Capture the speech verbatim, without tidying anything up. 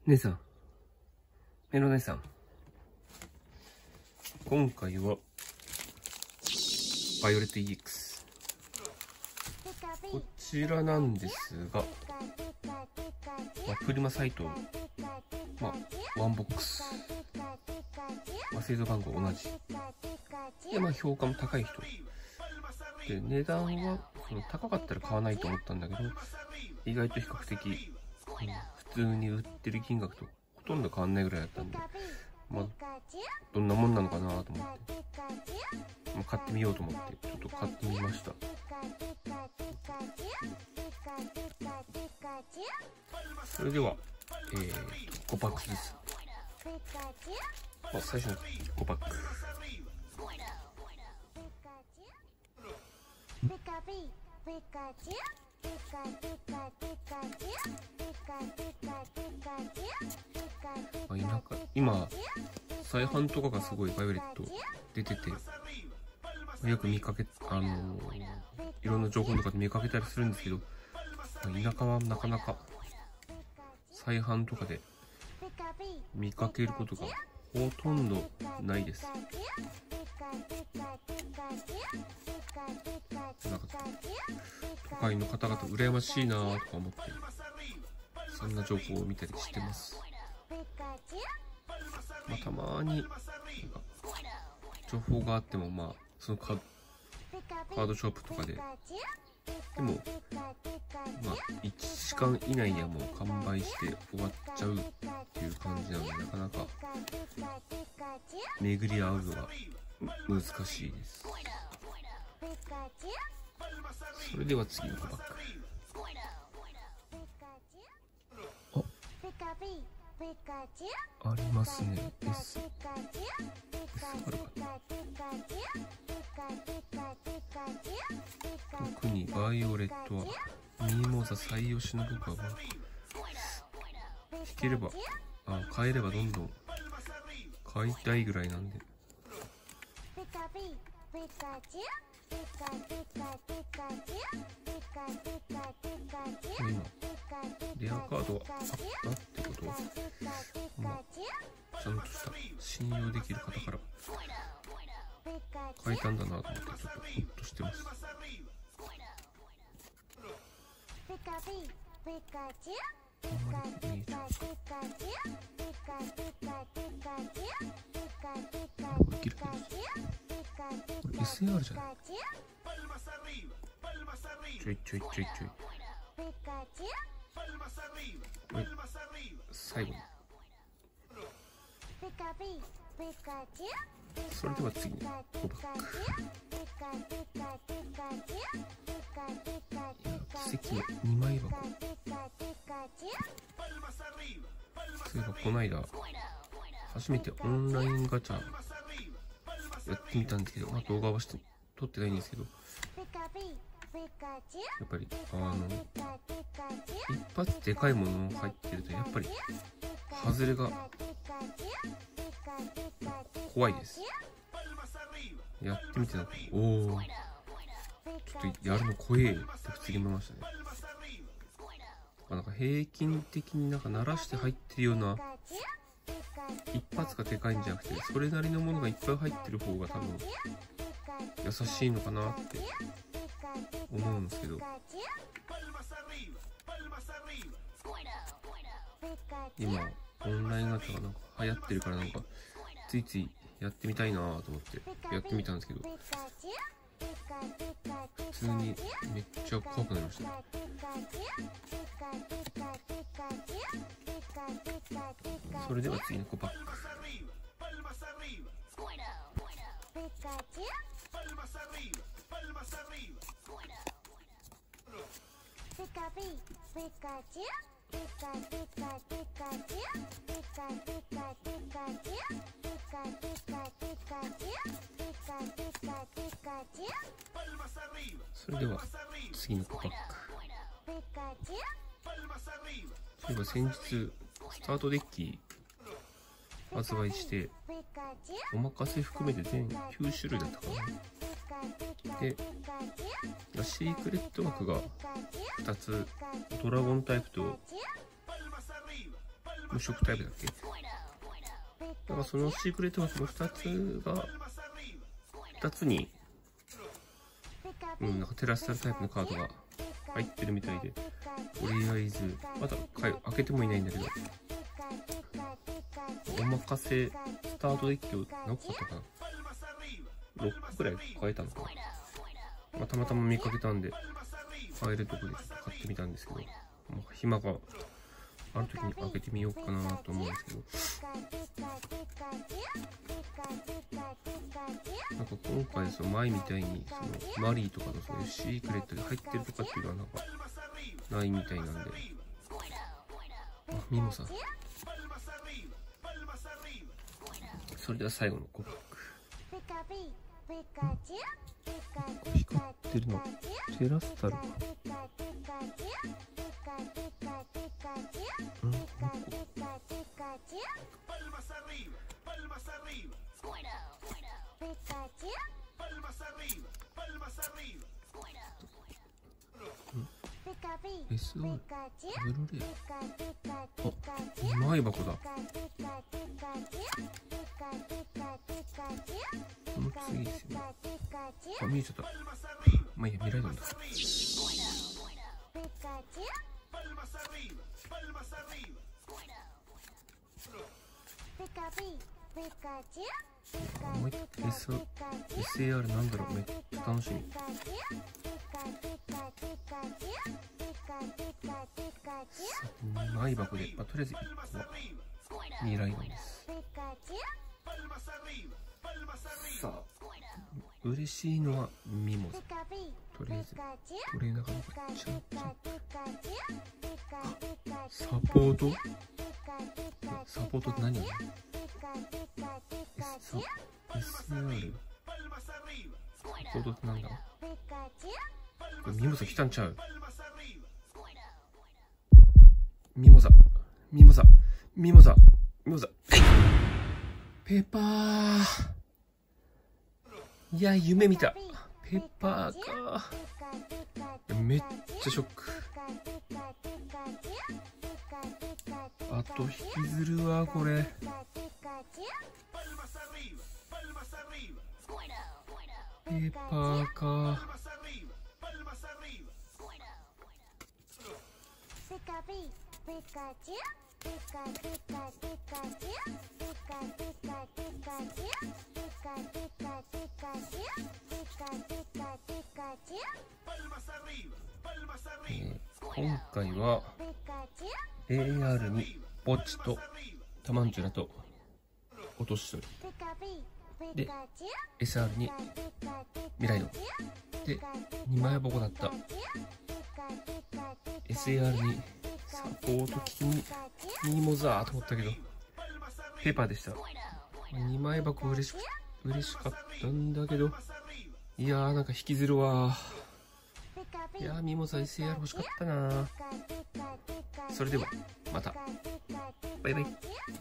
姉さん、メロ姉さん、今回はバイオレット イーエックス、 こちらなんですが、まあ、フリマサイト、まあ、ワンボックス、まあ、製造番号同じで、まあ、評価も高い人で、値段はその高かったら買わないと思ったんだけど、意外と比較的、うん、普通に売ってる金額とほとんど変わんないぐらいだったんで、まあ、どんなもんなのかなと思って、まあ、買ってみようと思ってちょっと買ってみました。それでは、えー、ごパックです。まあ、最初にごパック。あ、田舎、今再販とかがすごいバイオレット出てて、よく見かけ、あのー、いろんな情報とかで見かけたりするんですけど、田舎はなかなか再販とかで見かけることがほとんどないです。なんか都会の方々羨ましいなとか思って、そんな情報を見たりしてます。まあ、たまになんか情報があっても、まあそのカード、カードショップとかででも、まあいちじかん以内にはもう完売して終わっちゃうっていう感じなので、なかなか巡り合うのは難しいです。それでは次のバッグ。あ、ありますね。S、S あるかな。特にバイオレットはミーモザ最推しの僕は引ければ、あ、買えればどんどん買いたいぐらいなんで。今レアカードがあったってことは、まあ、ちゃんとした信用できる方から買えたんだなと思って、ちょっとホッとしてます。あんまり見えちゃう。これギラギラしてる。これ エスエーアール じゃない。ちょいちょいちょいちょい。これ最後に。それでは次にごバック。奇跡のにまい箱。そういえばこの間初めてオンラインガチャやってみたんですけど、まあ、動画はして撮ってないんですけど、やっぱりあの一発でかいもの入ってるとやっぱり外れが怖いです。やってみてなんか、おお、ちょっとやるの怖えって普通に思いましたね。なんか平均的になんか鳴らして入ってるような一発がでかいんじゃなくて、それなりのものがいっぱい入ってる方が多分優しいのかなって思うんですけど、今オンラインガチャがなんか流行ってるから、なんかついついやってみたいなと思ってやってみたんですけど、普通にめっちゃ怖くなりましたね。それでは次のごバック。それでは次のごバック。そういえば先日スタートデッキ発売して、おまかせ含めて全きゅうしゅるいだったかな。で、シークレット枠がふたつ、ドラゴンタイプと無色タイプだっけ。だからそのシークレットはそのふたつがふたつに、うん、なんかテラスタルタイプのカードが入ってるみたいで、とりあえずまだ開けてもいないんだけど、おまかせスタートデッキを何個買ったかな、ろっこくらい買えたのかな。まあ、たまたま見かけたんで買えるとこで買ってみたんですけど、もう暇がある時に開けてみようかなと思うんですけど、なんか今回その前みたいにそのマリーとかのそういうシークレットで入ってるとかっていうのはなんかないみたいなんで、あ、ミモさん。それでは最後のごパック。光ってるのテラスタルか。うん、エスアール ダブルレア。あ、うまい箱だ。この次ですよね。あ、見えちゃった。まあいいや、見られたんだ。もう一回 エスエーアール なんだろう、めっちゃ楽しみ。うまい箱で、まあ、とりあえずいっこはにライドンです。さあ、嬉しいのはミモザ。とりあえずトレーナーが残っちゃう。サポートサポートって何なの？ エスエーアール サポートってなんだ？これミモザ来たんちゃう？ミモザミモザミモザミモザペーパー。いや、夢見た。ペーパーか。めっちゃショック。あと引きずるわ、これ。ペーパーか。えー、今回は エーアール にボッチとタマンチュラと落とし取りで エスアール にミライドでにまい箱だった エスエーアール にサポート機にミモザーと思ったけどペーパーでした。にまい箱嬉しく嬉しかったんだけど、いやーなんか引きずるわー。いやーミモザ エスエーアール 欲しかったなー。それではまたバイバイ。